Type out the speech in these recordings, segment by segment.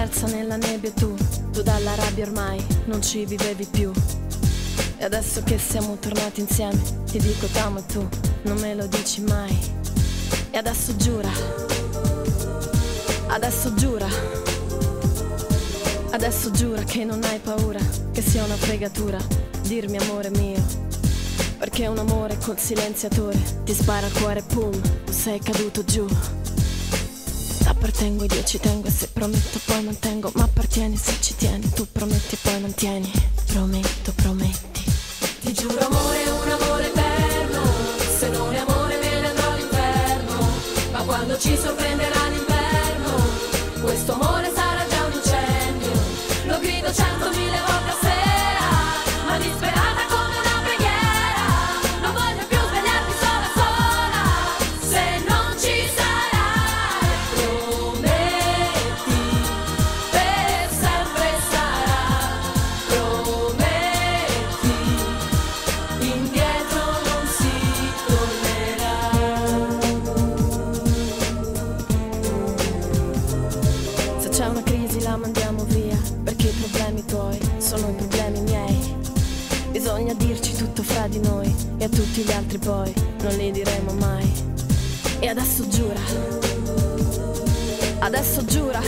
persa nella nebbia e tu dalla rabbia ormai non ci vivevi più. E adesso che siamo tornati insieme ti dico t'amo e tu non me lo dici mai. E adesso giura, adesso giura, adesso giura che non hai paura, che sia una fregatura dirmi amore mio, perché un amore col silenziatore ti spara al cuore, pum, tu sei caduto giù. T'appartengo ed io ci tengo, e se prometto poi mantengo, ma appartieni se ci tieni, tu prometti e poi mantieni, prometto, prometti. Ti giuro amore, un amore eterno, se non è amore me ne andrò all'inferno, ma quando ci sorprenderà l'inverno, questo amore sarà già un incendio, lo grido 100.000 volte a sera, ma disperata come una preghiera, non voglio più svegliarmi sola sola, se non ci sarai, prometti, per sempre sarà, prometti, indietro non si tornerà. Se c'è una crisi la mandiamo via, perché i problemi tuoi sono i problemi miei. Bisogna dirci tutto fra di noi, e a tutti gli altri poi non li diremo mai. E adesso giura, adesso giura,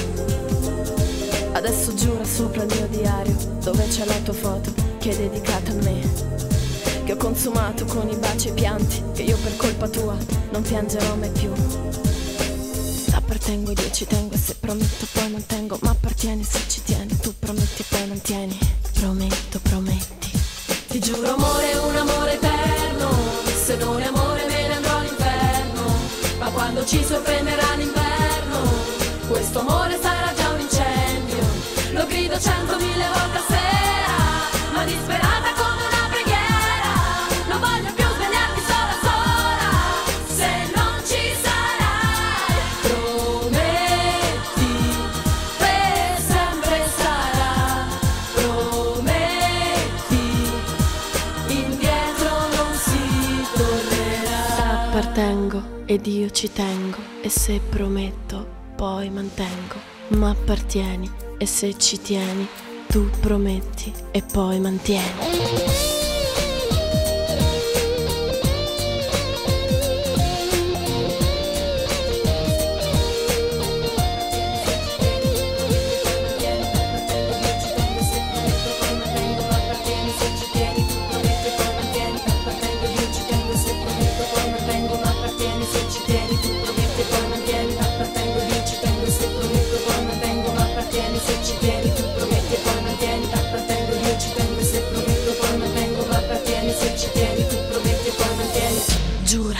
adesso giura sopra il mio diario, dove c'è la tua foto che è dedicata a me, che ho consumato con i baci e i pianti, che io per colpa tua non piangerò mai più. T'appartengo ed io ci tengo, e se prometto poi mantengo, ma appartieni se ci tieni, tu prometti e poi mantieni, prometto, prometti. Ti giuro amore, un amore eterno, se non è amore me ne andrò all'inferno, ma quando ci sorprenderà l'inverno, questo amore sarà già un incendio, lo grido 100.000 volte a sera, ma disperata come una preghiera, non voglio più svegliarmi sola sola, se non ci sarai, prometti, per sempre sarà, prometti, indietro non si tornerà. T'appartengo ed io ci tengo, e se prometto poi mantengo, ma appartieni e se ci tieni, tu prometti e poi mantieni. Giura.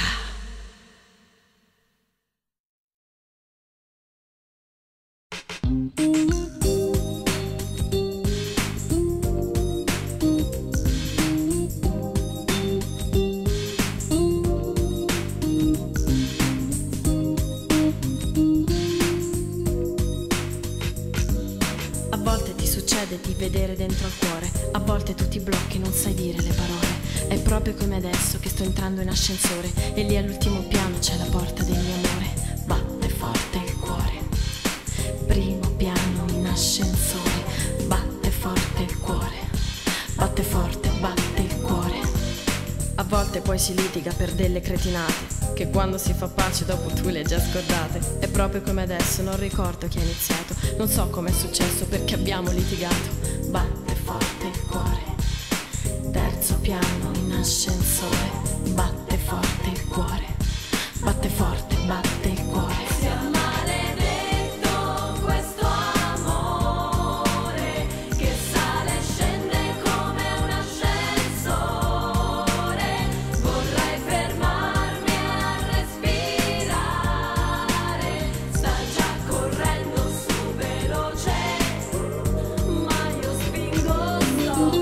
A volte ti succede di vedere dentro al cuore, a volte tu ti blocchi, non sai dire le parole. È proprio come adesso che sto entrando in ascensore, e lì all'ultimo piano c'è la porta del mio amore. Batte forte il cuore, primo piano in ascensore, batte forte il cuore, batte forte, batte il cuore. A volte poi si litiga per delle cretinate, che quando si fa pace dopo tu le hai già scordate. È proprio come adesso, non ricordo chi ha iniziato, non so com'è successo, perché abbiamo litigato. Batte forte il cuore, terzo piano in ascensore, batte forte il cuore, batte forte, batte il cuore. Sia maledetto questo amore che sale e scende come un ascensore, vorrei fermarmi a respirare, sta già correndo su veloce, ma io spingo stop.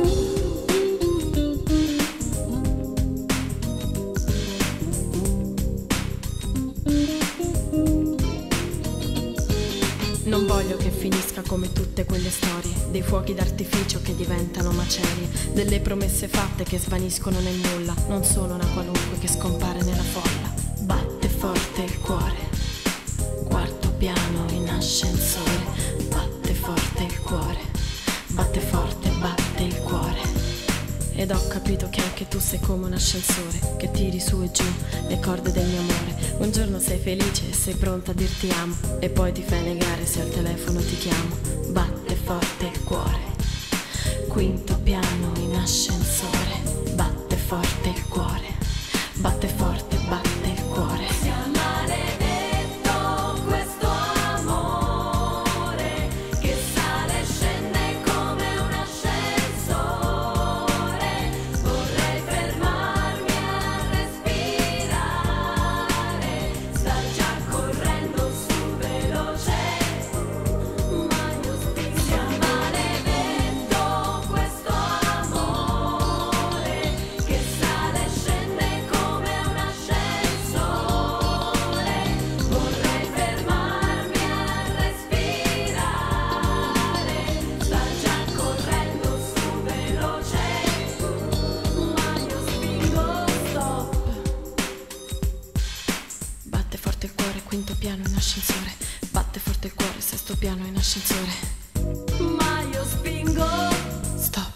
Non voglio che finisca come tutte quelle storie, dei fuochi d'artificio che diventano macerie, delle promesse fatte che svaniscono nel nulla. Non sono una qualunque che scompare nella folla. Batte forte il cuore, quarto piano in ascensore, batte forte il cuore, batte forte, batte il cuore. Ed ho capito che anche tu sei come un ascensore, che tiri su e giù le corde del mio amore. Un giorno sei felice e sei pronta a dirti amo, e poi ti fai negare se al telefono ti chiamo. Batte forte il cuore, quinto piano in ascensore. Batte forte il cuore, batte forte, batte il cuore. Sia maledetto questo amore che sale e scende come un ascensore. Vorrei fermarmi a respirare, sta già correndo su veloce, ma io spingo. Sia maledetto questo amore che sale e scende come un ascensore. Vorrei fermarmi a respirare, sta già correndo su veloce, ma io spingo stop. Batte forte il cuore, quinto piano in ascensore. Batte forte il cuore, sesto piano in ascensore. Ma io spingo. Stop.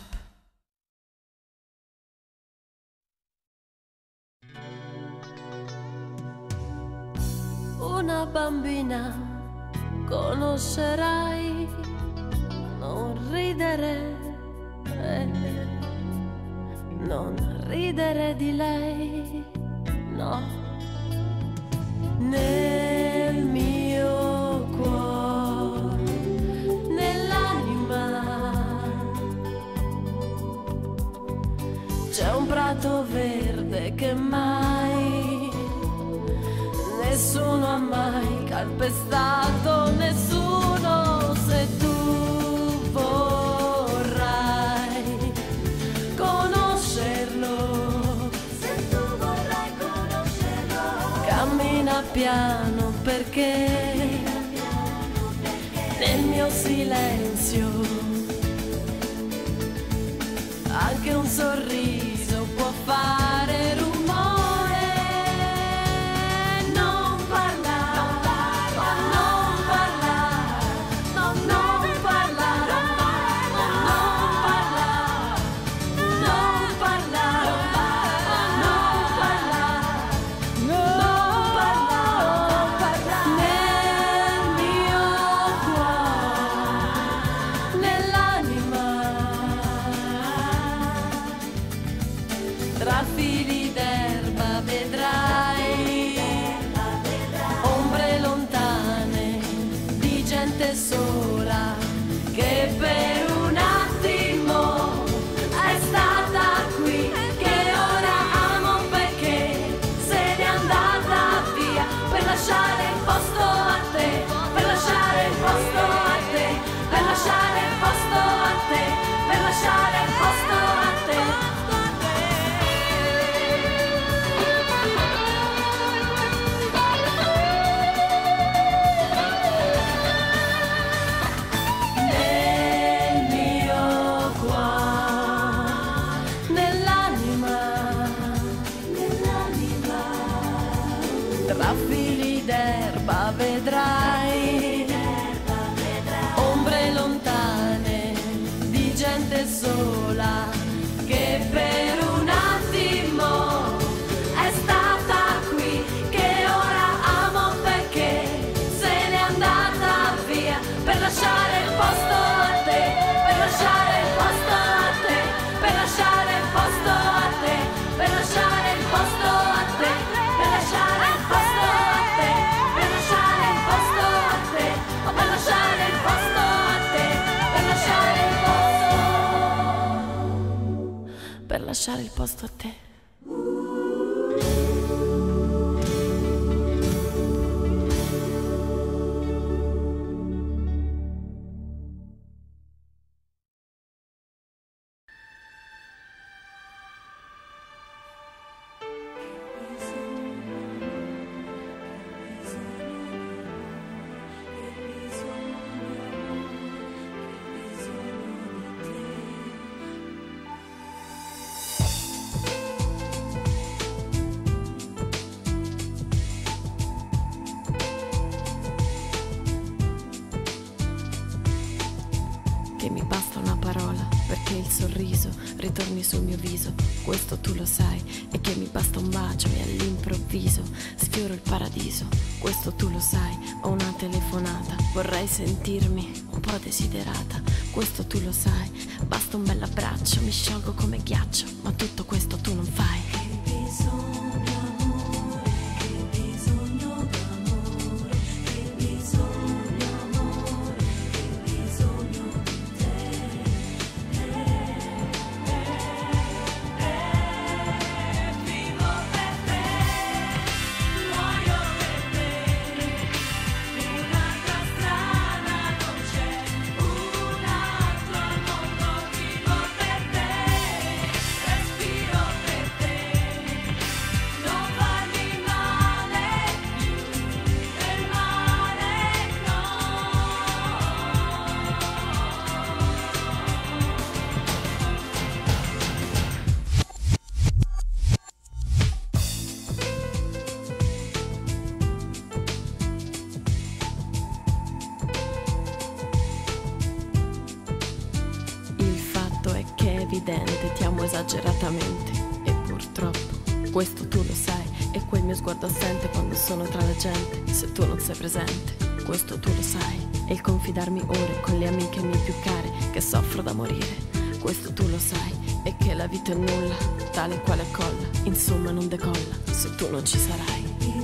Una bambina conoscerai, non ridere, non ridere di lei, no. Nel mio cuore, nell'anima, c'è un prato verde che mai nessuno ha mai calpestato, nessuno. Se tu vorrai conoscerlo, se tu vorrai conoscerlo, cammina piano perché nel mio silenzio anche un sorriso può fare rumore. Non parlare, non parlare, non parlare, non parlare, non parlare, non parlare, non parlare. Nel mio cuore, nell'anima, tra fili d'erba vedrai ombre lontane di gente sola che per un attimo è stata qui, che ora amo perché se n'è andata via, per lasciare il posto a te, per lasciare il posto a te, per lasciare il posto a te, per lasciare il posto a te. Nel mio cuore, nell'anima, tra fili d'erba vedrai ombre lontane di gente sola che per un attimo è stata qui, che ora amo perché se n'è andata via, per lasciare il posto a te, per lasciare il posto a te, per lasciare il posto a te, per lasciare il posto a te, per lasciare il posto a te, per lasciare il posto a te, per lasciare il posto a te, per lasciare il posto, per lasciare il posto a te. basta una parola perché il sorriso ritorni sul mio viso. Questo tu lo sai, e che mi basta un bacio e all'improvviso sfioro il paradiso. Questo tu lo sai, ho una telefonata, vorrei sentirmi un po' desiderata. Questo tu lo sai, basta un bell'abbraccio, mi sciolgo come ghiaccio, ma tutto questo tu non fai. Evidente, ti amo esageratamente e purtroppo questo tu lo sai, è quel mio sguardo assente quando sono tra la gente, se tu non sei presente. Questo tu lo sai, è il confidarmi ore con le amiche mie più care che soffro da morire. Questo tu lo sai, è che la vita è nulla, tale quale colla, insomma non decolla se tu non ci sarai.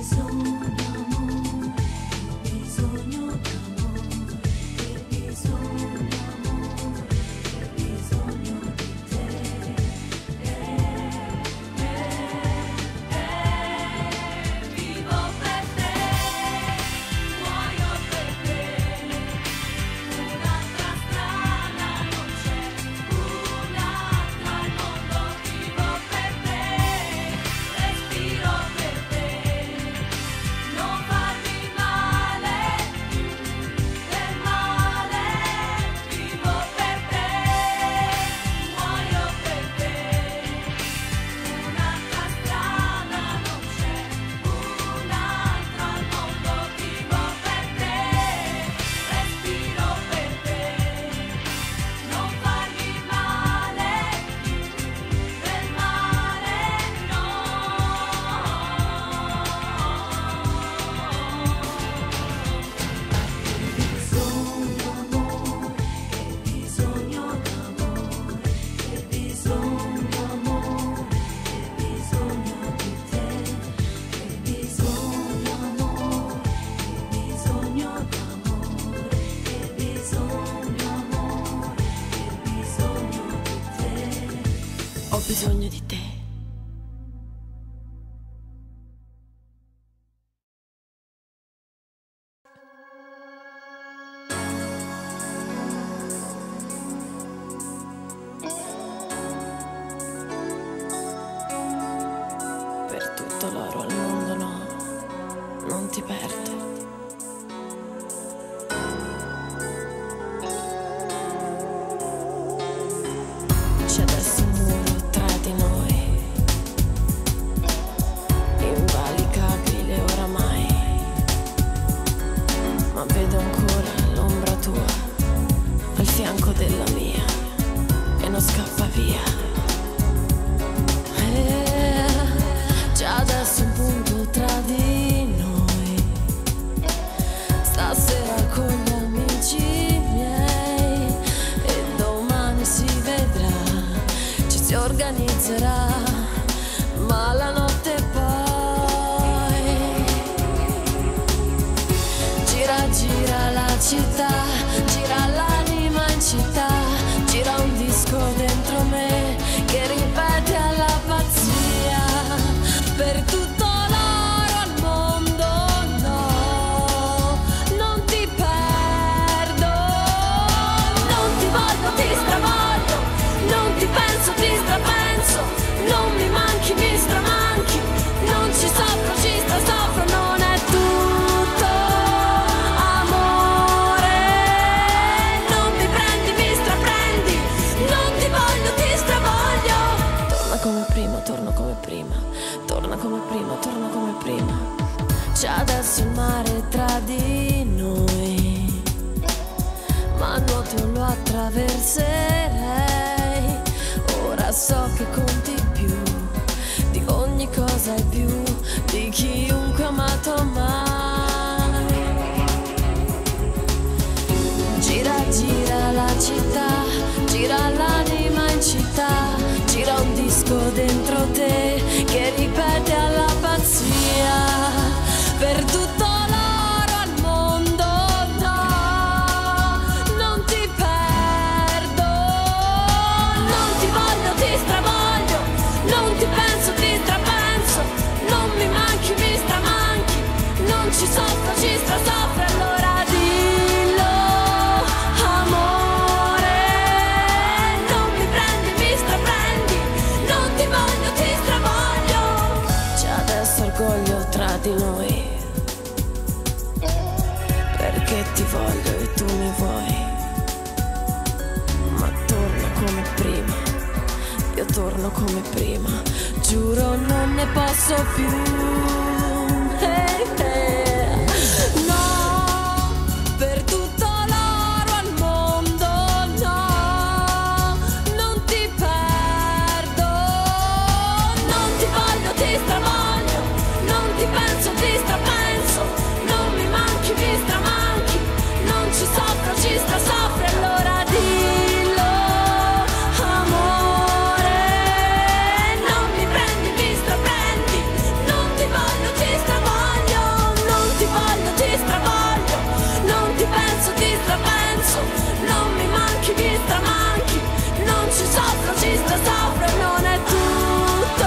Ho bisogno di te. Per tutto l'oro al mondo no, non ti perde. C'è adesso un muro tra di noi, invalicabile oramai, ma vedo ancora l'ombra tua al fianco della mia e non scappa via. C'è adesso un punto tra di noi, stasera con gli amici miei, e domani si vedrà, ci si organizzerà, ma la notte poi gira gira la città, gira l'anima in città, gira un disco dentro me che ripete alla pazzia. Per tutto l'oro al mondo no, non ti perdo, non ti voglio, ti stravoglio, non ti penso, ti strapenso, non mi manchi, mi stramanchi, non ci soffro, ci soffro, non è tutto amore, non mi prendi, mi straprendi, non ti voglio, ti stravoglio. Torna come prima, torno come prima, torna come prima, torna come prima. C'è adesso il mare tra di noi, ma a nuoto lo attraverserei. Ora so che conti più di ogni cosa e più di chiunque amato mai. Gira, gira la città, gira l'anima in città, gira un disco dentro te che ripete alla pazzia per tutto l'oro al mondo. No, non ti perdo, non ti voglio, ti stravoglio, non ti penso, ti strapenso, non mi manchi, mi stramanchi, non ci soffro, ci strasoffro, allora dillo, amore, non mi prendi, mi straprendi, non ti voglio, ti stravoglio. C'è adesso orgoglio tra di noi, perché ti voglio e tu mi vuoi, ma torna come prima, io torno come prima, giuro non ne posso più. Hey, hey. No, per tutto l'oro al mondo, no, non ti perdo, non ti voglio, ti stravoglio, non ti penso, ti strapenso, non mi manchi, mi stramanchi, non ci soffro, ci strasoffro, allora dillo, amore, non mi prendi, mi straprendi, non ti voglio, ti stravoglio, non ti voglio, ti stravoglio, non ti penso, ti strapenso, non mi manchi, mi stramanchi, non ci soffro, ci strasoffro, non è tutto,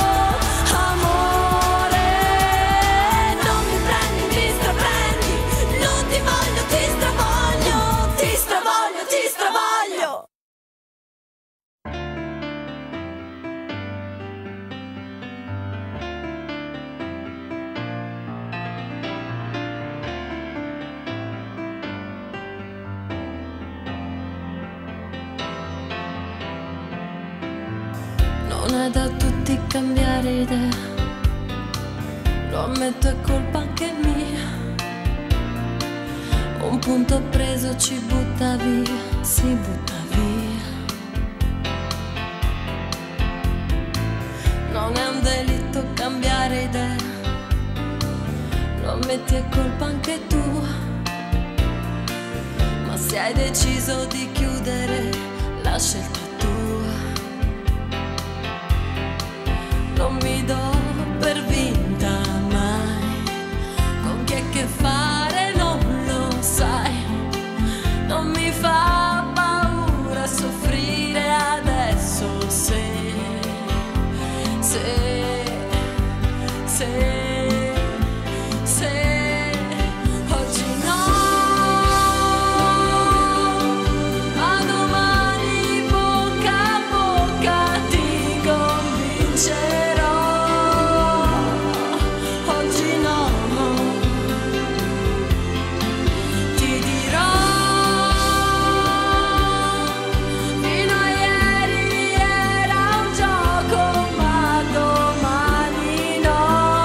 amore, non mi prendi, mi straprendi, non ti voglio, ti stravoglio, ti stravoglio, ti stravoglio. Non è da tutti cambiare idea, lo ammetto, è colpa anche mia. Un punto preso ci butta via, si butta via. Non è un delitto cambiare idea, lo ammetti, è colpa anche tua. Ma se hai deciso di chiudere, la scelta è tua. Non mi do per vinta mai, con chi è che fare non lo sai. Non mi fa paura soffrire adesso se oggi no, ma domani bocca a bocca ti convincerò. Oggi no, ti dirò, fino a ieri era un gioco, ma domani no.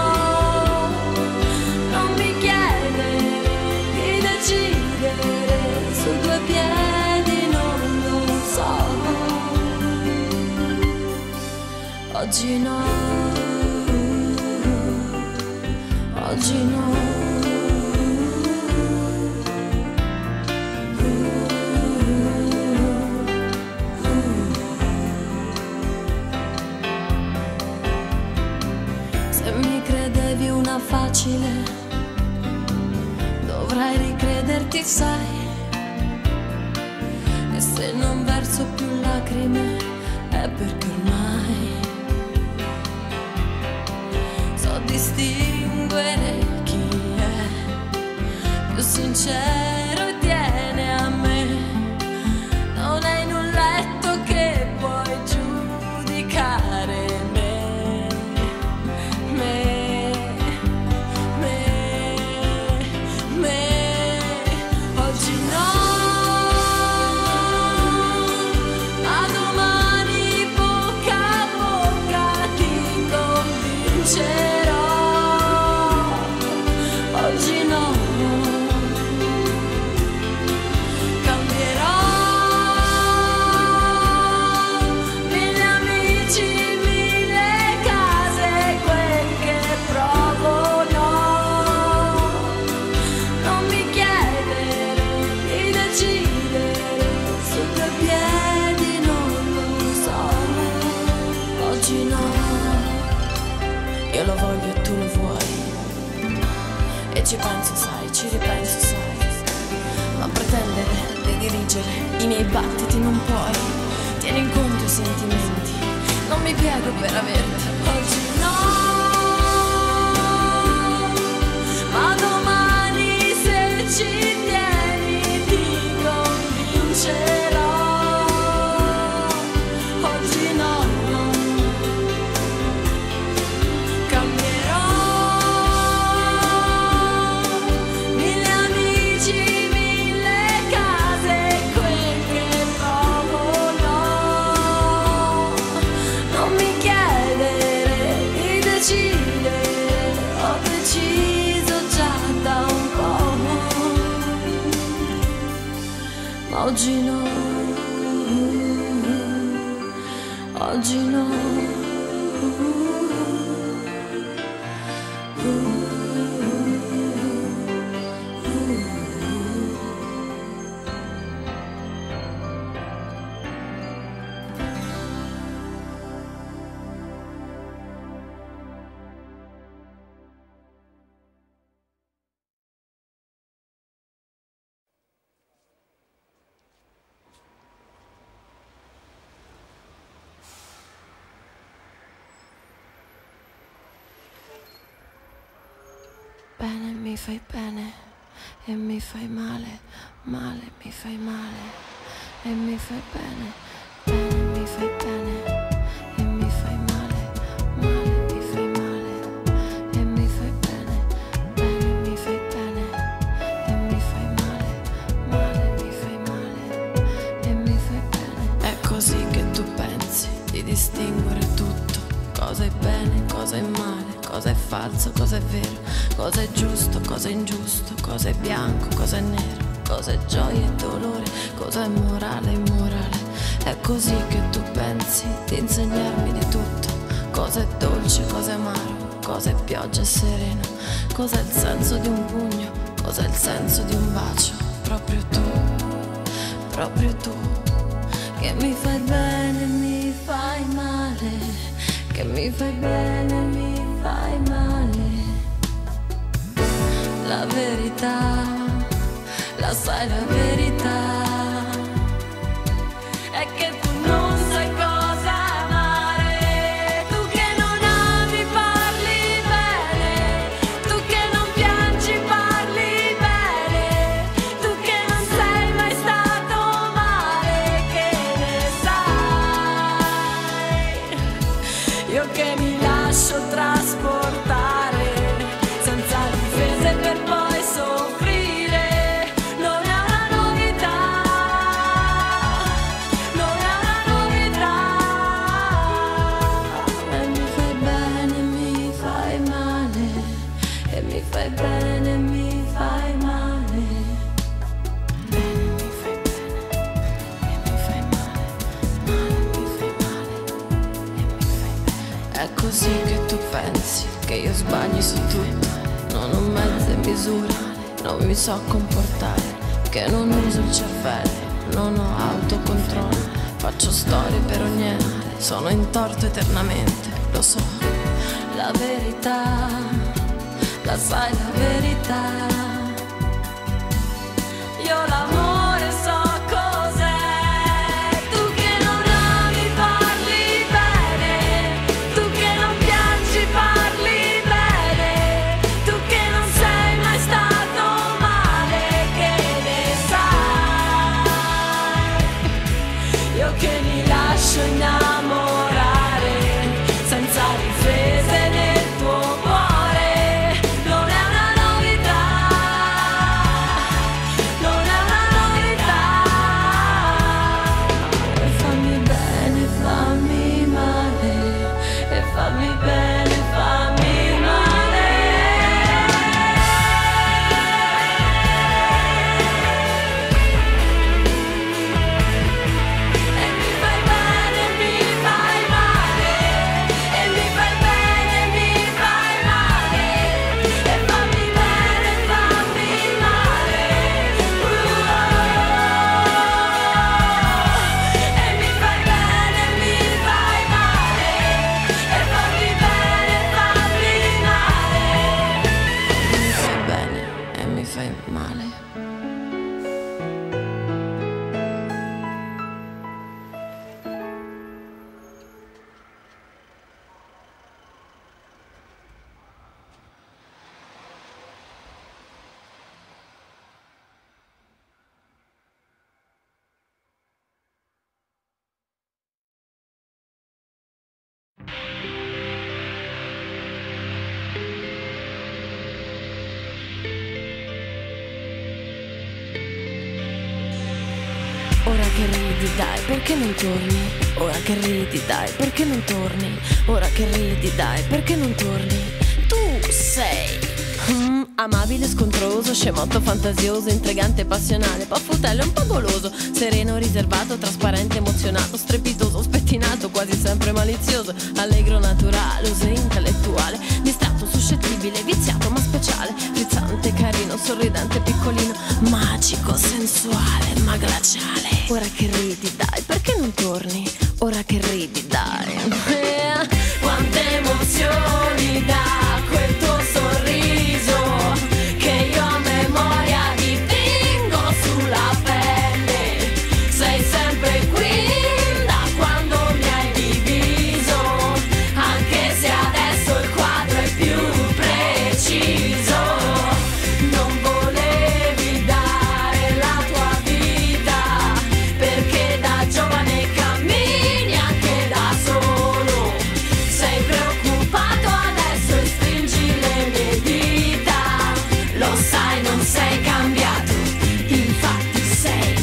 Non mi chiedere di decidere su due piedi, non lo so. Oggi no, oggi no. Se mi credevi una facile, dovrai ricrederti, sai. E se non verso più lacrime è perché ormai so distinguere chi leggere i miei battiti, non puoi. Tieni in conto i sentimenti, non mi piego per averti. Oggi no, ma domani se ci tieni ti convincerò. Oggi no, cambierò. Mille amici, mille case, quel che provo no. Non mi chiedere di decidere, ho deciso già da un po'. Ma oggi no, oggi no. Bene mi fai bene e mi fai male, male mi fai male e mi fai bene, bene mi fai bene e mi fai male, male mi fai male e mi fai bene, bene mi fai bene e mi fai male, male mi fai male e mi fai bene. È così che tu pensi di distinguere tutto, cosa è bene, cosa è male, cosa è falso, cosa è vero, cosa è giusto, cosa è ingiusto, cosa è bianco, cosa è nero, cosa è gioia e dolore, cosa è morale e immorale. È così che tu pensi di insegnarmi di tutto, cosa è dolce, cosa è amaro, cosa è pioggia e sereno, cosa è il senso di un pugno, cosa è il senso di un bacio. Proprio tu, che mi fai bene e mi fai male, che mi fai bene e mi fai male. La verità, la sai la verità, è che tu non sai cosa amare, tu che non ami parli bene, tu che non piangi parli bene, tu che non sei mai stato male, che ne sai, io che mi lascio trasportare senza difese per poi soffrire. Non è una novità, non è una novità. E mi fai bene e mi fai male, e mi fai bene e mi fai male. Bene mi fai bene e mi fai male, male mi fai male e mi fai bene. È così che tu pensi che io sbagli su tutto, non ho mezze misure, non mi so comportare, che non uso il cervello, non ho autocontrollo, faccio storie per niente, sono in torto eternamente, lo so. La verità, la sai la verità, io l'amore so cos'è, tu che non ami parli bene, tu che non piangi parli bene, tu che non sei mai stato male, che ne sai, io che mi lascio innamorare senza difese nel tuo cuore. Non è una novità, non è una novità. E fammi bene, fammi male, e fammi bene, fammi male. E mi fai bene, mi ridi dai, perché non torni? Ora che ridi dai, perché non torni? Ora che ridi dai, perché non torni? Tu sei amabile, scontroso, scemotto, fantasioso, intrigante, passionale, paffutello, un po' goloso, sereno, riservato, trasparente, emozionato, strepitoso, spettinato, quasi sempre malizioso, allegro, naturale, intellettuale, distratto, suscettibile, viziato ma speciale, frizzante, carino, sorridente, piccolino, magico, sensuale, ma glaciale. Ora che ridi dai, perché non torni? Ora che ridi dai. Quante emozioni dà quel tuo sorriso, che io a memoria dipingo sulla pelle. Sei sempre qui da quando mi hai diviso, anche se adesso il quadro è più preciso. Non volevi dare la tua vita, perché da giovane cammini anche da solo. Sei preoccupato adesso e stringi le mie dita. Lo sai, non sei cambiato, infatti sei.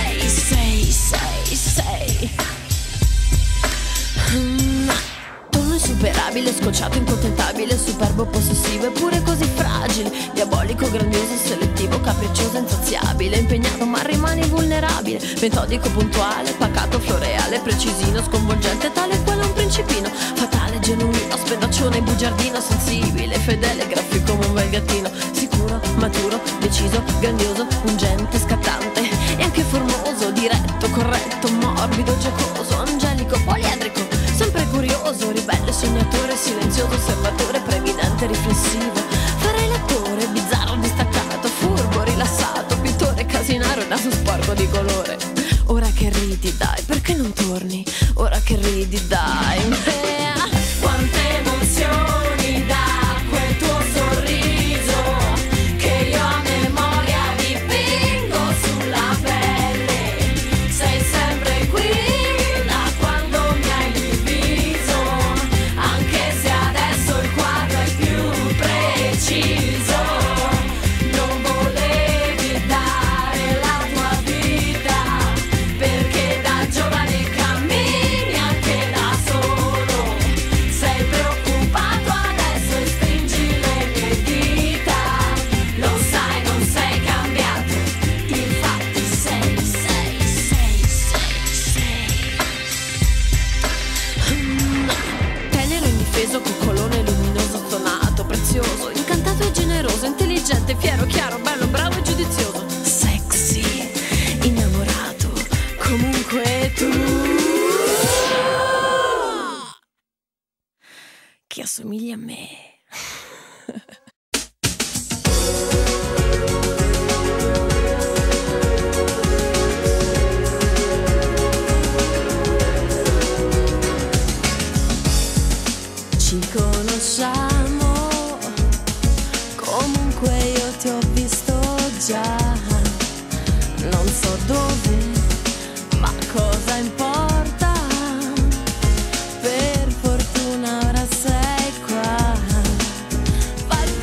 Tono insuperabile, scocciato, incontentabile, superbo, possessivo, eppure così fragile, diabolico, grandioso, selettivo, capriccioso, insaziabile, impegnato ma rimani vulnerabile, metodico, puntuale, pacato, floreale, precisino, sconvolgente, tale e quale un principino, fatale, genuino, spendaccione, bugiardino, sensibile, fedele, grafico come un bel gattino, sicuro, maturo, deciso, grandioso, ungente, scattante e anche formoso, diretto, corretto, morbido, giocoso, angelico, poliedrico, sempre curioso, ribelle, sognatore, silenzioso, osservatore, previdente, riflessivo, farei l'attore, bizzarro, distaccato, furbo, rilassato, pittore, casinario, naso sporco di colore. Ora che ridi dai, perché non torni? Ora che ridi dai. Quante emozioni dà quel tuo sorriso, che io a memoria dipingo sulla pelle. Sei sempre qui da quando mi hai diviso, anche se adesso il quadro è più preciso. Non volevi dare la tua vita, perché da giovane cammini anche da solo. Sei preoccupato adesso e stringi le mie dita. Lo sai, non sei cambiato, infatti sei. Tenero, indifeso, coccolone, luminoso, stonato, prezioso, incantato e generoso, intelligente, fiero, chiaro, bello, bravo e giudizioso, sexy, innamorato, comunque tu, che assomigli a me. Ci conosciamo, comunque io ti ho visto già, non so dove, ma cosa importa, per fortuna ora sei qua, fai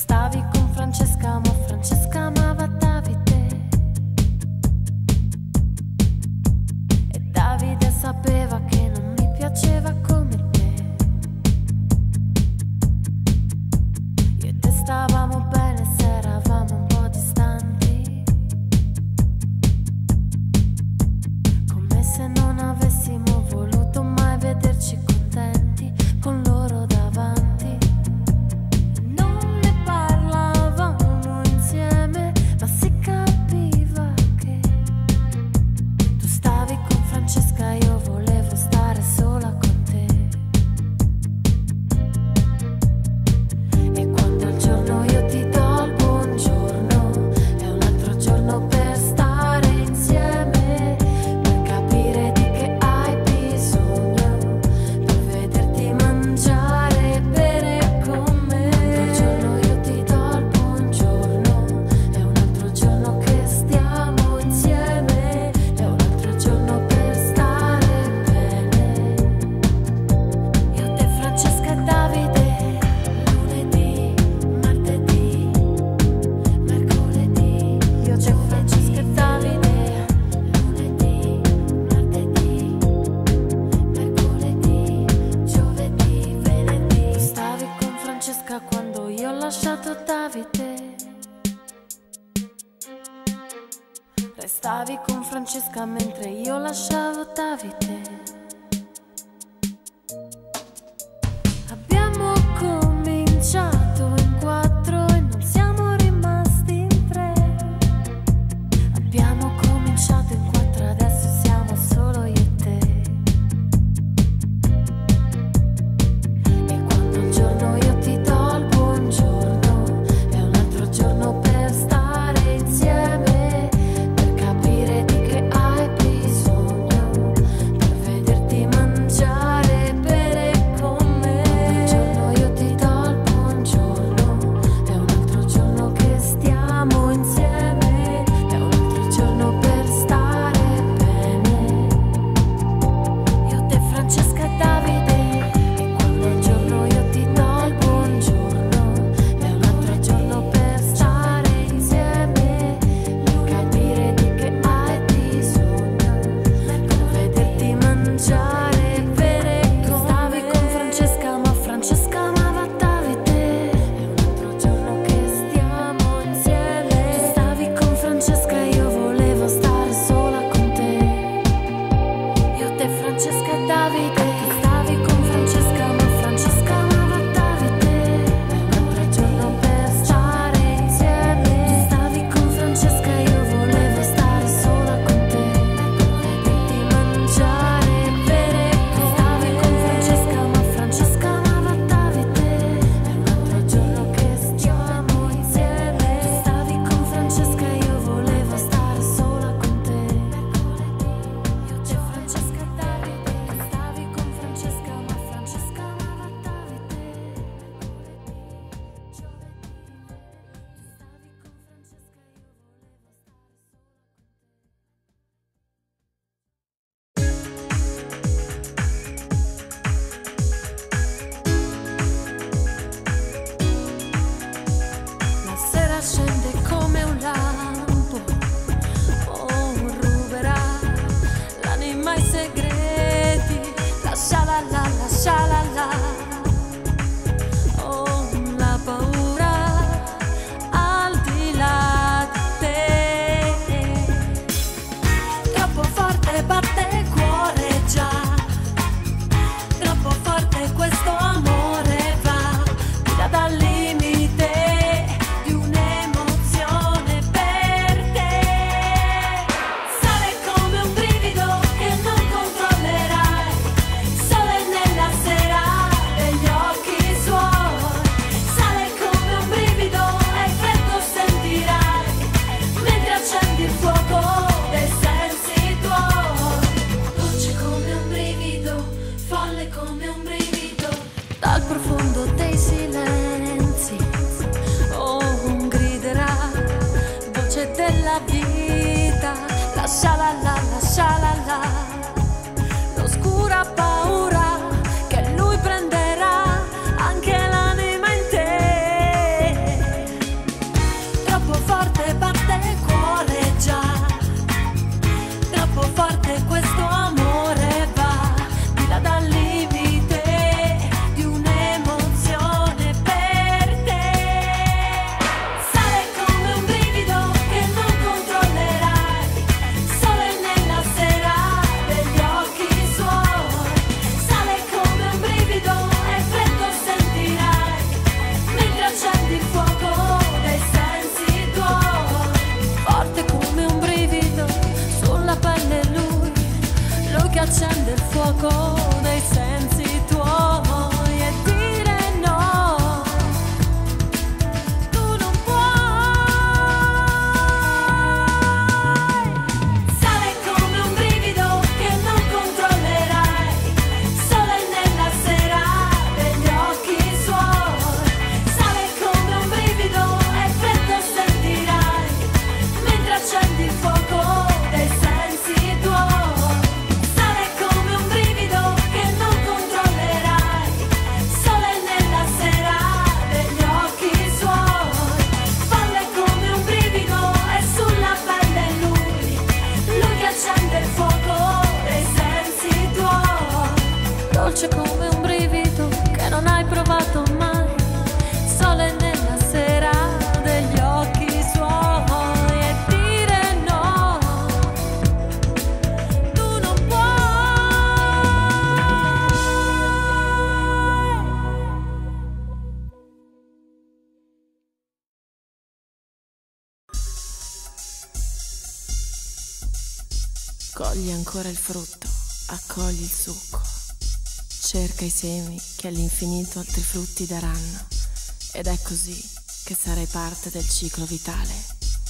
Stavi con Francesca, ma Francesca amava Davide. E Davide sapeva che non mi piaceva come te. Io e te stavamo bene se eravamo un po' distanti, come se non avessimo voluto mai vederci contenti con loro davanti. Francesca, io volevo stare sola con te. E quando il giorno io ti do il buongiorno, è un altro giorno per stare insieme, per capire di che hai bisogno, per vederti mangiare e bere con me. Quando il giorno io ti do il buongiorno, è un altro giorno che stiamo insieme, è un altro giorno per quando io ho lasciato Davide. Restavi con Francesca mentre io lasciavo Davide. Abbiamo cominciato in 4 e non siamo rimasti in 3. Abbiamo cominciato in 4, adesso siamo solo io e te. E quando un giorno io ti do il buongiorno, è un altro giorno per stare insieme, per capire di che hai bisogno, per vedere forte questo amore va, di là dal limite di un'emozione per te. Sale come un brivido che non controllerai, sole nella sera degli occhi suoi. Sale come un brivido e freddo sentirai, mentre accendi il fuoco dei sensi tuoi. Forte come un brivido sulla pelle lui che accende il fuoco dei sensi tuoi. E dire no, tu non puoi. Sale come un brivido che non controllerai, sole nella sera degli occhi suoi. Sale come un brivido e freddo sentirai, mentre accendi il fuoco dei sensi tuoi. Sale come un brivido che non controllerai, sole nella sera degli occhi suoi. Folle come un brivido e sulla pelle lui che accende il fuoco dei sensi tuoi. Dolce come un brivido che non hai provato mai, sole nella sera degli occhi suoi. E dire no, tu non Cogli ancora il frutto, accogli il succo, cerca i semi che all'infinito altri frutti daranno, ed è così che sarai parte del ciclo vitale.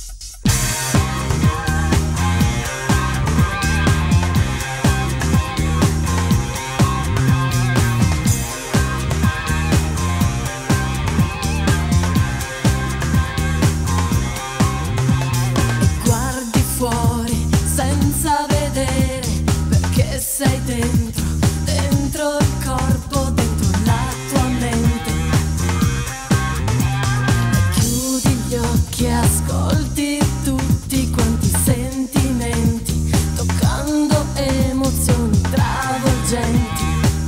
guardi fuori senza vedere, perché sei dentro, dentro il corpo, dentro la tua mente. Chiudi gli occhi e ascolti tutti quanti sentimenti, toccando emozioni travolgenti.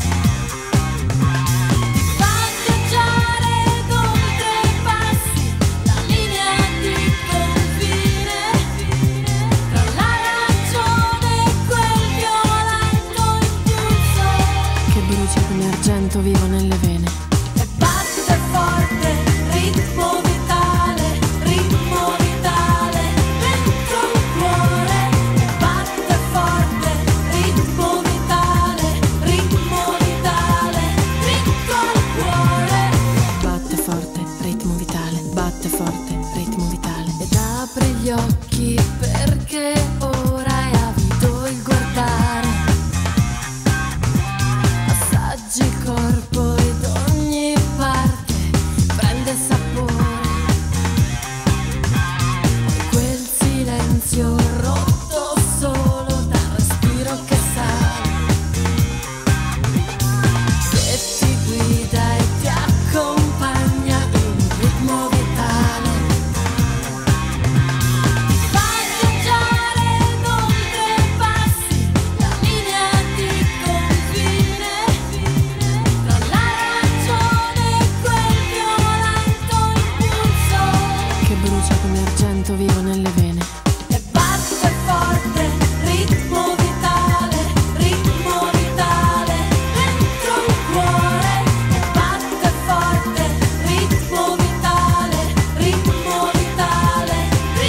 Come argento vivo nelle vene. E batte forte, ritmo vitale, dentro il cuore. E batte forte, ritmo vitale, dentro il cuore. Batte forte, ritmo vitale, batte forte, ritmo vitale. Ed apri gli occhi perché ora è avido il guardare. Assaggi il corpo ed ogni parte prende sapore. E quel silenzio rotto solo dal respiro che sale, che ti guida e ti accompagna in un ritmo vitale. Fai viaggiare ed oltrepassi la linea di confine tra la ragione e quel violento impulso Che brucia come argento vivo nelle vene. e batte forte, ritmo vitale, dentro il cuore. E batte forte, ritmo vitale, dentro il cuore. E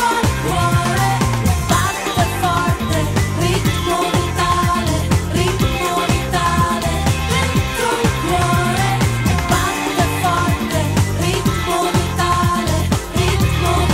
batte forte, ritmo vitale, dentro il cuore. E batte forte, ritmo vitale, dentro il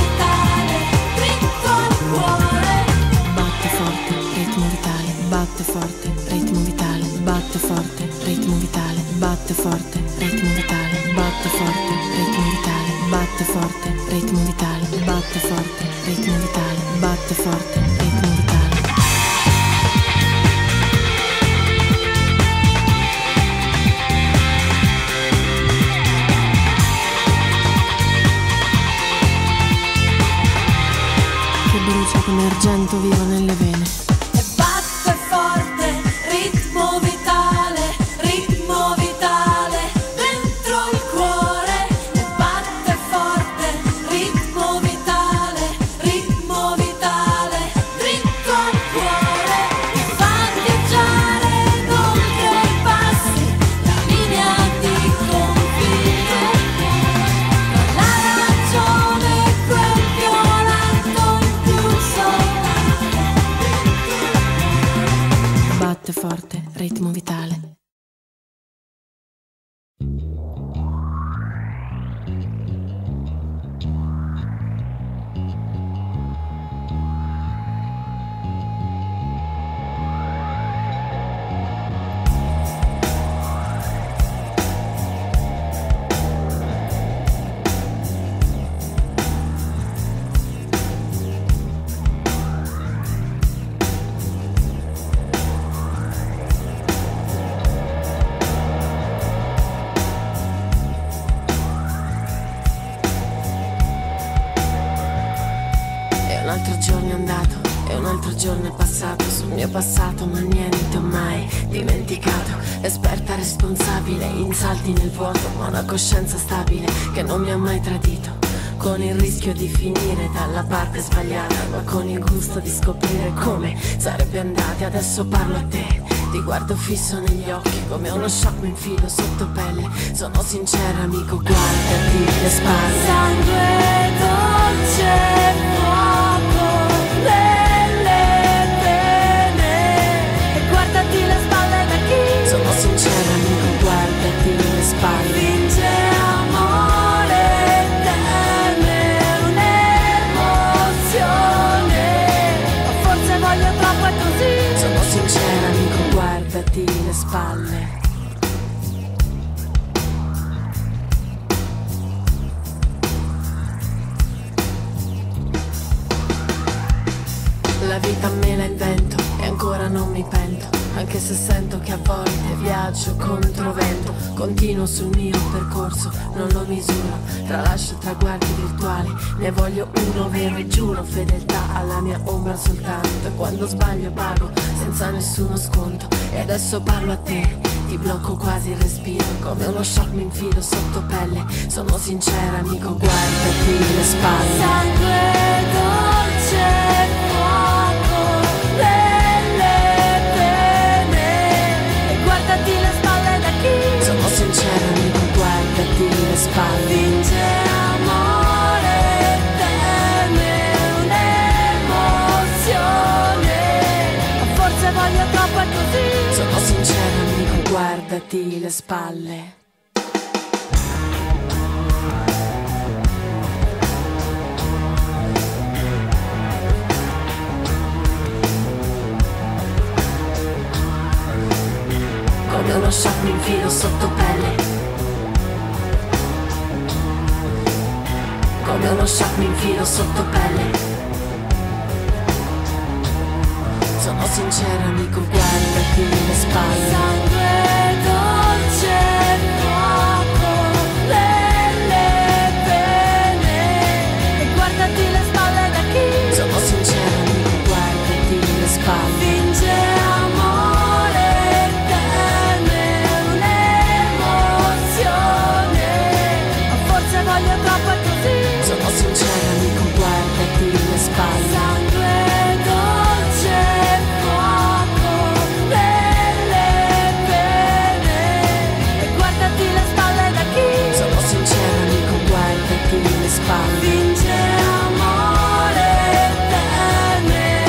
cuore. Batte forte, ritmo vitale, batte forte, ritmo vitale, batte forte, ritmo vitale, batte forte, ritmo vitale, batte forte, ritmo vitale, batte forte, ritmo vitale, batte forte, ritmo vitale, batte forte, ritmo vitale. Che brucia come argento vivo nelle vene. E forte, ritmo vitale. Un altro giorno è andato e un altro giorno è passato. Sul mio passato ma niente ho mai dimenticato. Esperta responsabile, in salti nel vuoto, ma una coscienza stabile che non mi ha mai tradito. Con il rischio di finire dalla parte sbagliata, ma con il gusto di scoprire come sarebbe andata. Adesso parlo a te, ti guardo fisso negli occhi, come uno shock mi infilo sotto pelle. Sono sincera amico, guardati le spalle. Sangue dolce, fuoco nelle vene. E guardati le spalle da chi? Sono sincera amico, guardati le spalle. Vince amore, teme un'emozione. Ma forse voglio troppo, è così. Sono sincera amico, guardati le spalle. La vita me la invento e ancora non mi pento, anche se sento che a volte viaggio contro vento. Continuo sul mio percorso, non lo misuro, tralascio traguardi virtuali, ne voglio uno vero e giuro fedeltà alla mia ombra soltanto. E quando sbaglio pago senza nessuno sconto. E adesso parlo a te, ti blocco quasi il respiro, come uno shock mi infilo sotto pelle. Sono sincera amico, guardati le spalle. Sangue dolce, fuoco nelle vene. E guardati le spalle da chi? Sono sincera amico, guardati le spalle. Vince amore, teme un'emozione. Ma forse voglio troppo, è così. Sono sincera amico, guardati le spalle. Come uno shock mi infilo sotto pelle. Come uno shock mi infilo sotto pelle. Sono sincera amico, guardati le spalle. Sangue dolce, fuoco nelle vene. E guardati le spalle da chi? Sono sincera amico, guardati le spalle. Vince amore, teme un'emozione. Ma forse voglio troppo, è così. Sono sincera amico, guardati le spalle. Sangue dolce, fuoco nelle vene. E guardati le spalle da chi? Sono sincera amico, guardati le spalle. Vince amore, teme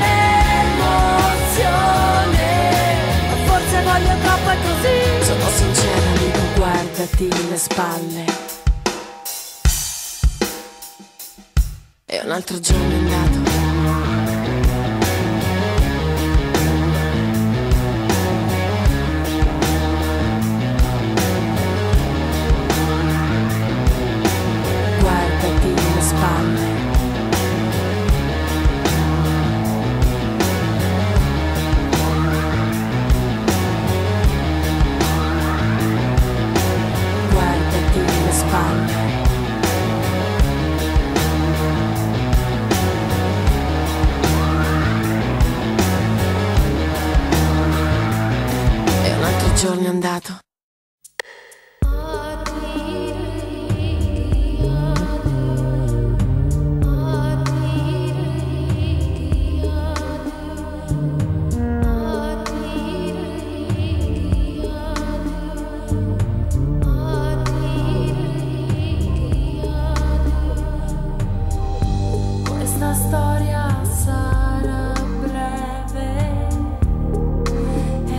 un'emozione. Ma forse voglio troppo, è così. Sono sincera amico, guardati le spalle. E un altro giorno è andato. Guardati le spalle. Guardati le spalle. E un altro giorno è andato. Questa storia sarà breve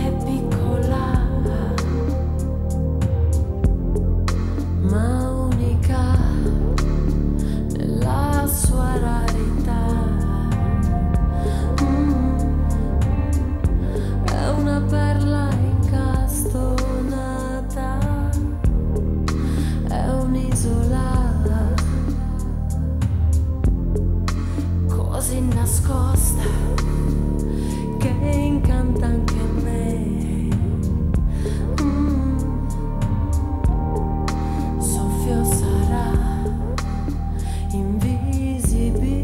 canta anche me. Soffio sarà invisibile.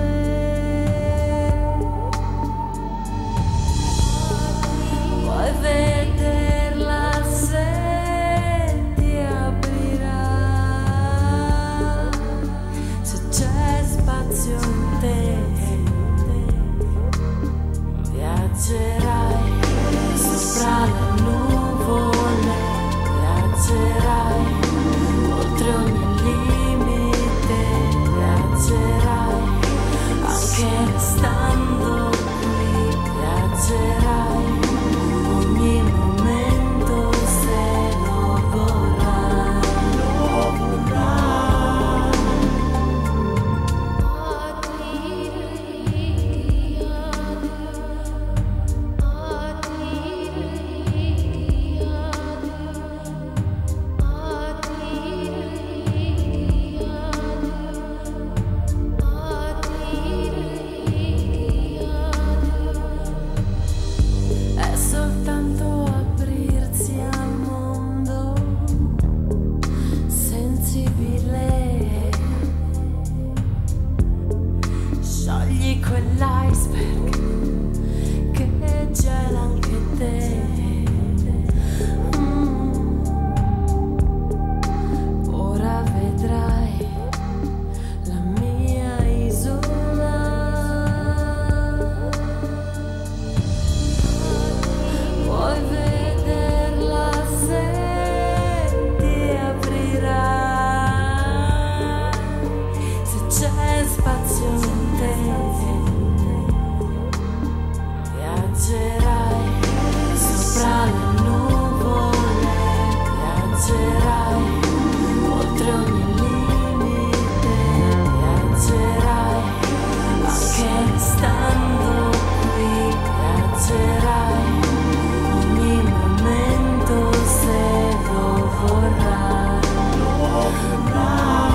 Puoi vederla se ti aprirà, se c'è spazio in te. Viaggerai sopra le nuvole, viaggerai oltre ogni limite, viaggerai anche restando qui, viaggerai ogni momento se lo vorrai, lo vorrai. È soltanto aprirsi al mondo sensibile. Sciogli quell'iceberg che gela anche te. Ora vedrai la mia isola. Puoi vederla se ti aprirà, se c'è spazio in te. Viaggerai sopra le nuvole, viaggerai oltre ogni limite, viaggerai anche restando qui, viaggerai ogni momento se lo vorrai, lo vorrai.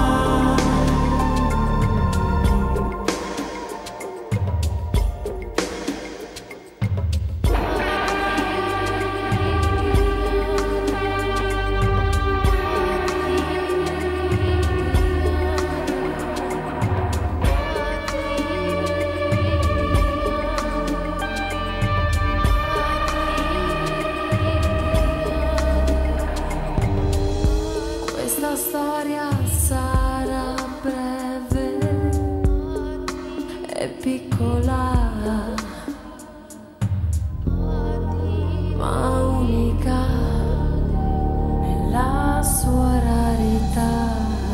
Questa storia sarà breve e piccola, ma unica nella sua rarità.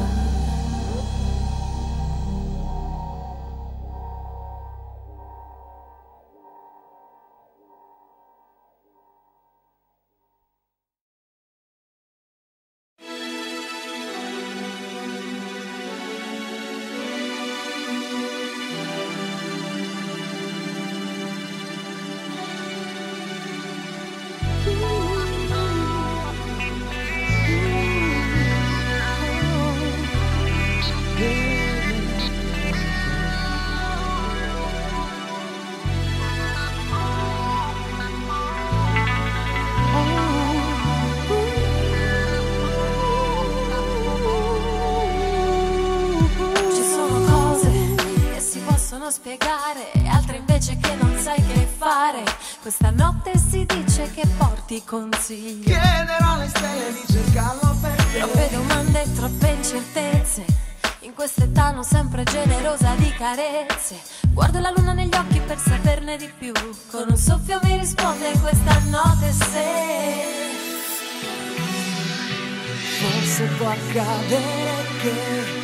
Spiegare, altre invece che non sai che fare. Questa notte si dice che porti consigli. Chiederò alle stelle di cercarlo perché troppe domande e troppe incertezze. In quest'età non sempre generosa di carezze. Guardo la luna negli occhi per saperne di più. Con un soffio mi risponde questa notte se forse può accadere che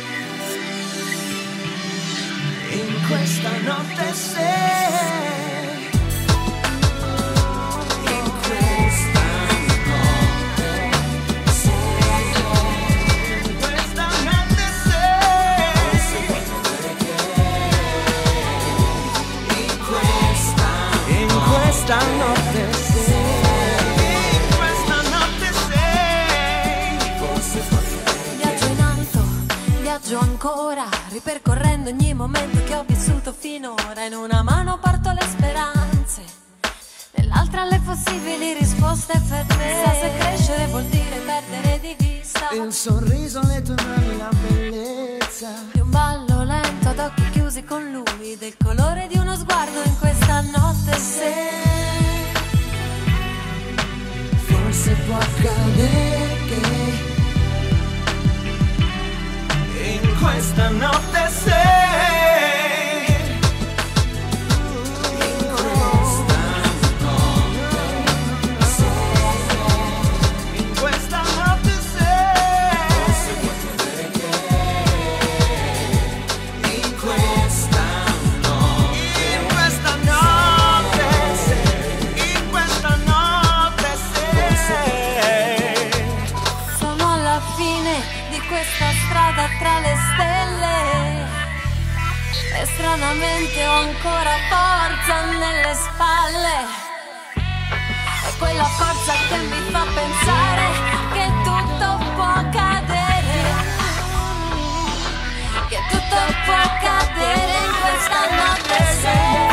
in questa notte sei, in questa notte sei, in questa notte sei, forse può accadere che in questa notte sei, in questa notte sei, forse può accadere. Viaggio in alto, viaggio ancora, ripercorrendo ogni momento che ho vissuto finora. In una mano porto le speranze, nell'altra tra le possibili risposte per te. Sa se crescere vuol dire perdere di vista il sorriso, le tue mani, la bellezza di un ballo lento ad occhi chiusi con lui, del colore di uno sguardo in questa notte. Se forse può accadere che in questa notte tra le stelle e stranamente ho ancora forza nelle spalle, è quella forza che mi fa pensare che tutto può cadere, che tutto può cadere in questa notte.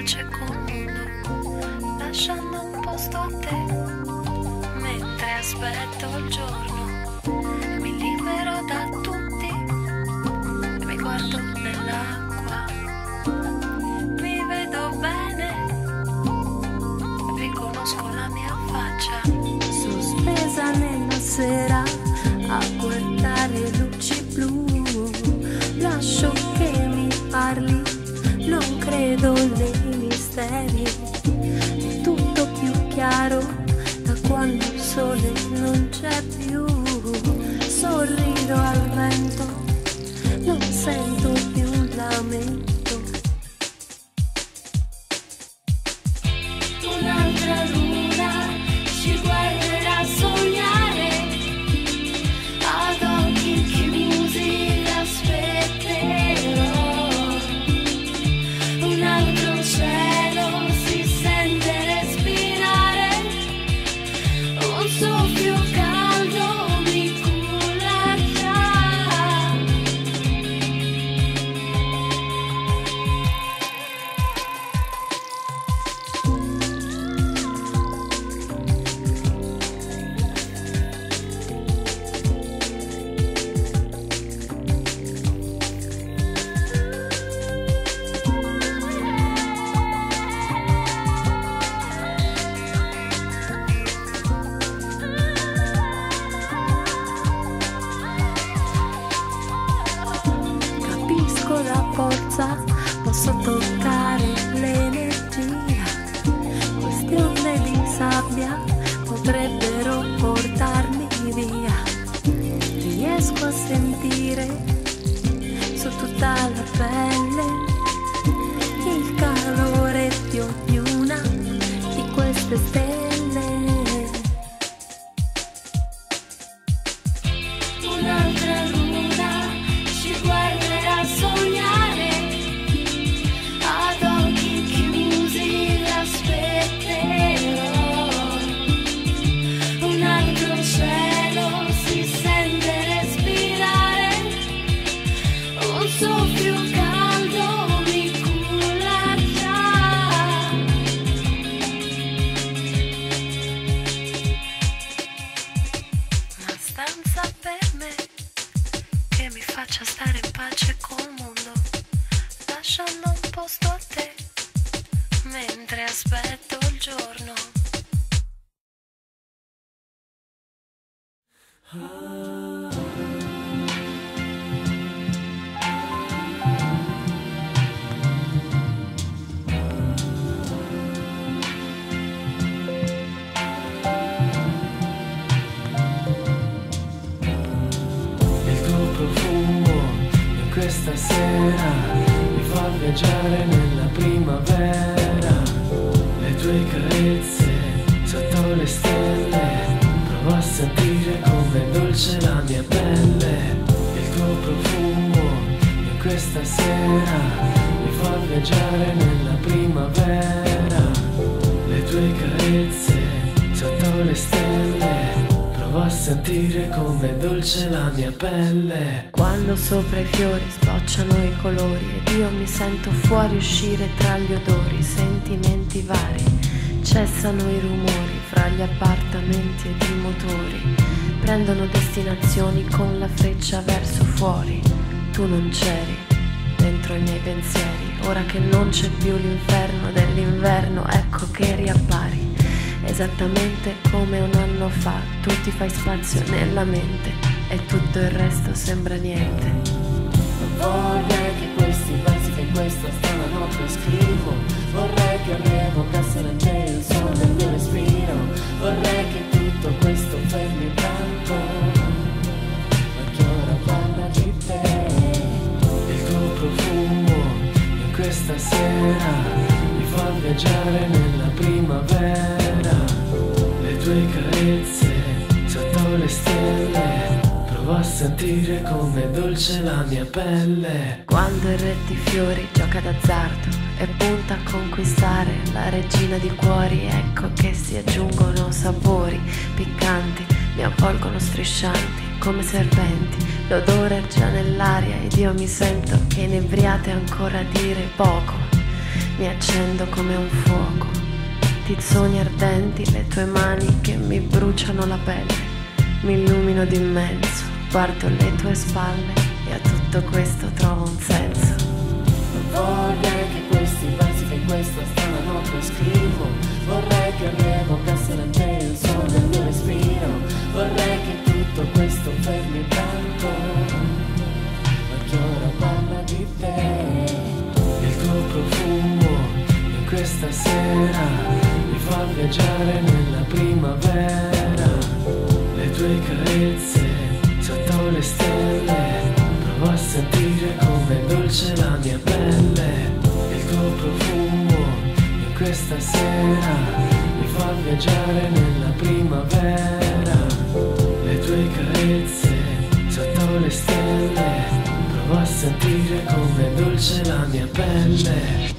pace col mondo, lasciando un posto a te, mentre aspetto il giorno e mi libero da tutti e mi guardo nell'acqua, mi vedo bene, riconosco la mia faccia, sospesa nella sera a guardare luci blu, lascio che mi parli, non credo nei misteri, è tutto più chiaro da quando il sole non c'è più, sorrido al vento, non sento più un lamento, un'altra luna ci guarderà sognare, ad occhi chiusi l'aspetterò, un altro cielo si sente respirare, un soffio caldo mi culla già. Capisco la forza, posso toccare l'energia, queste onde di sabbia potrebbero portarmi via, riesco a sentire su tutta la pelle il calore di ognuna di queste stelle, un'altra luna ci guarderà sognare, ad occhi chiusi l'aspetterò, un altro cielo si sente respirare, un soffio caldo mi culla già. Una stanza per me che mi faccia stare in pace col mondo, lasciando un posto a te, mentre aspetto il giorno. Il tuo profumo in questa sera mi fa viaggiare nella primavera, le tue carezze sotto le stelle, provo a sentire com'è dolce la mia pelle. Il tuo profumo in questa sera mi fa viaggiare nella primavera, le tue carezze sotto le stelle, provo a sentire com'è dolce la mia pelle. Quando sopra i fiori sbocciano i colori ed io mi sento fuori uscire tra gli odori, sentimenti vari, cessano i rumori fra gli appartamenti ed i motori, prendono destinazioni con la freccia verso fuori. Tu non c'eri dentro i miei pensieri, ora che non c'è più l'inferno dell'inverno, ecco che riappari. Esattamente come un anno fa, tu ti fai spazio nella mente e tutto il resto sembra niente. Vorrei che questi versi che questa strana notte scrivo, vorrei che rievocassero in te il suono del mio respiro, vorrei che tutto questo fermi il tempo, ma che ora parla di te. Il tuo profumo in questa sera mi fa viaggiare nella primavera, le tue carezze sotto le stelle, provo a sentire com'è dolce la mia pelle. Quando il re di fiori gioca d'azzardo e punta a conquistare la regina di cuori, ecco che si aggiungono sapori piccanti, mi avvolgono striscianti come serpenti, l'odore è già nell'aria ed io mi sento che inebriate ancora a dire poco. mi accendo come un fuoco. Tizzoni ardenti, le tue mani che mi bruciano la pelle. Mi illumino d'immenso, guardo le tue spalle e a tutto questo trovo un senso. Vorrei che questi versi che questa strana notte scrivo, vorrei che rievocasse la te il suono del mio respiro. Vorrei che tutto questo fermi il vento, ma che ora parla di te. Il tuo profumo in questa sera mi fa viaggiare nella primavera. Le tue carezze sotto le stelle, provo a sentire come è dolce la mia pelle. Il tuo profumo in questa sera mi fa viaggiare nella primavera. Le tue carezze sotto le stelle, provo a sentire come è dolce la mia pelle.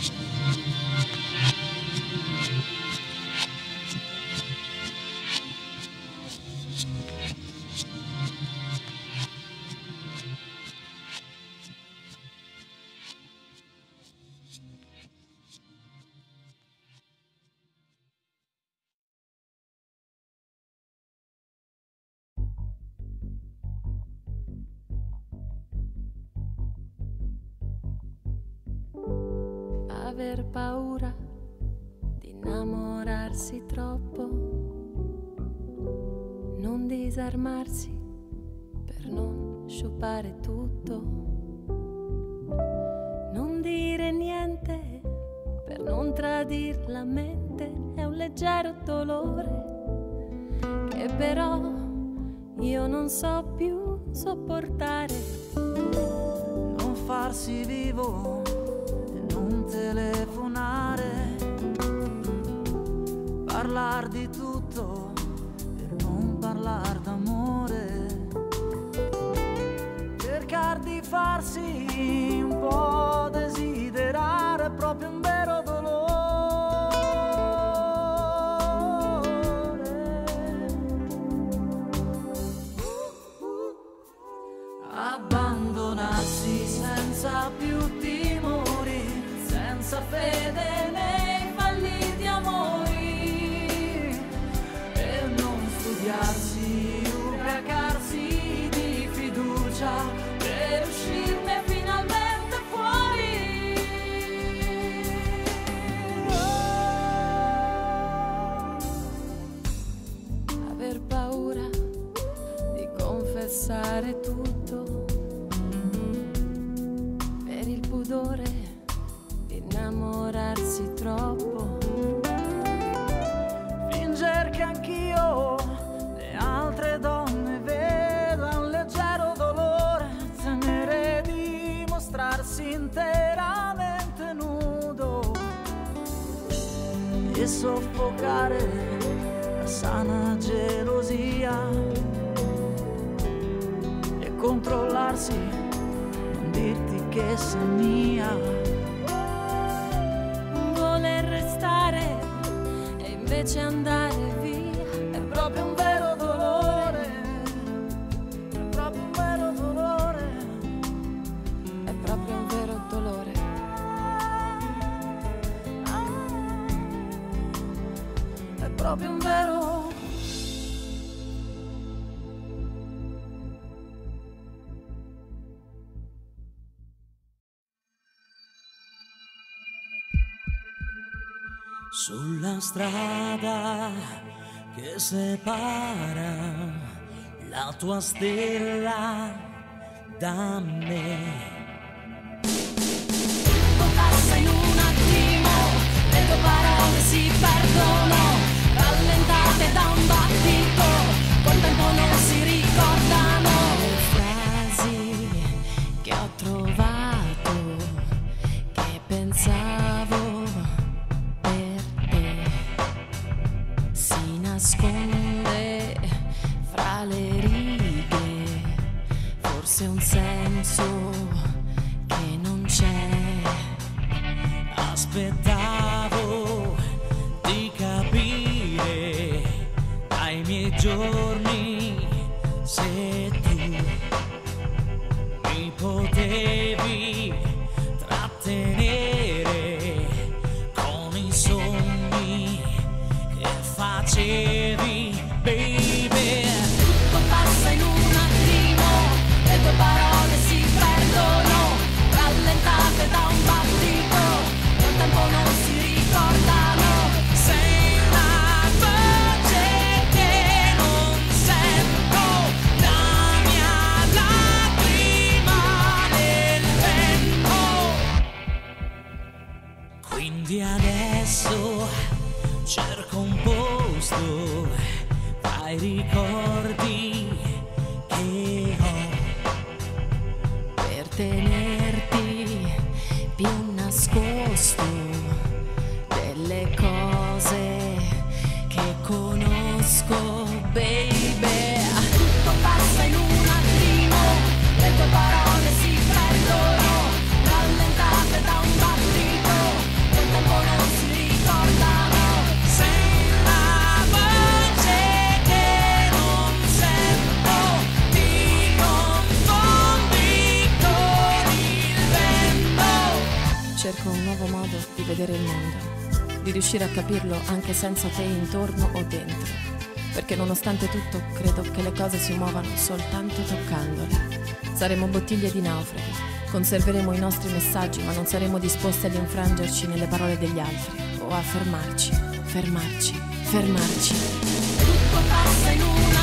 Aver paura di innamorarsi troppo, non disarmarsi per non sciupare tutto, non dire niente per non tradir la mente. È un leggero dolore che però io non so più sopportare. Non farsi vivo, non telefonare, parlar di tutto per non parlar d'amore, cercar di farsi un po' desiderare, è proprio un vero dolore. Abbandonarsi senza più timori, senza fede nei falliti amori, e non studiarsi, ubriacarsi di fiducia per uscirne finalmente fuori. Aver paura di confessare tutto per il pudore di innamorarsi troppo, Finger che anch'io le altre donne vedo un leggero dolore, temere di mostrarsi interamente nudo e soffocare la sana gelosia e controllarsi, non dirti che sei mia. voler restare e invece andare via. È proprio un vero dolore, è proprio un vero dolore, È proprio un vero dolore. è proprio un vero. Sulla strada che separa la tua stella da me, Tutto passa in un attimo, le tue parole si perdono, rallentate da un battito, col tempo non si ricordano. Le frasi che ho trovato, che pensavo per te, si nasconde fra le righe, forse un senso che non c'è. aspettavo di capire ai miei giorni se tu mi potevi trattenere ricordi che ho per tenerti più nascosto delle cose che conosco, baby. Tutto passa in un attimo, le tue parole si perdono, rallentate da un battito, quel tempo non si ricordano. Sei la voce che non sento, ti confondi con il vento. Cerco un nuovo modo di vedere il mondo, di riuscire a capirlo anche senza te intorno o dentro. Perché nonostante tutto credo che le cose si muovano soltanto toccandole. Saremo bottiglie di naufraghi, conserveremo i nostri messaggi ma non saremo disposti ad infrangerci nelle parole degli altri o a fermarci. Tutto passa in un